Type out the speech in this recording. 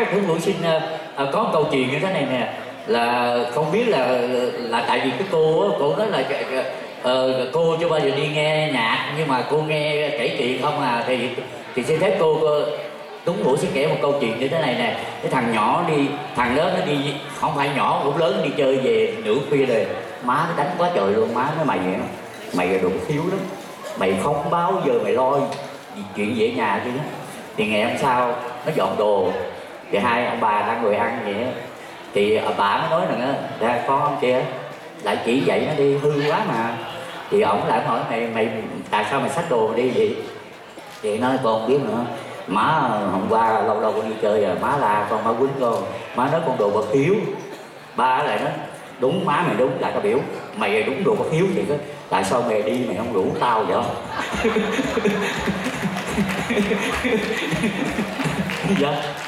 Tuấn Vũ xin có một câu chuyện như thế này nè, là không biết là tại vì cái cô nói là cô chưa bao giờ đi nghe nhạc, nhưng mà cô nghe kể chuyện không à, thì xin phép cô Tuấn Vũ sẽ kể một câu chuyện như thế này nè. Cái thằng nhỏ đi, thằng đó nó đi, không phải nhỏ cũng lớn, đi chơi về nửa khuya rồi, má nó đánh quá trời luôn. Má nói mày là đồ thiếu lắm, mày không báo giờ mày lo chuyện về nhà chứ. Thì ngày hôm sau nó dọn đồ, thì hai ông bà đang ngồi ăn vậy á, thì bà mới nói rằng ra con kia lại chỉ dạy nó đi, hư quá mà. Thì ổng lại hỏi mày tại sao mày xách đồ đi vậy? Thì nói con không biết nữa, má hôm qua lâu lâu con đi chơi rồi má la con, má quýnh con, má nói con đồ bất hiếu. Ba lại nói đúng, má mày đúng, lại có biểu mày là đúng đồ bất hiếu vậy đó, tại sao mày đi mày không rủ tao vậy? Dạ.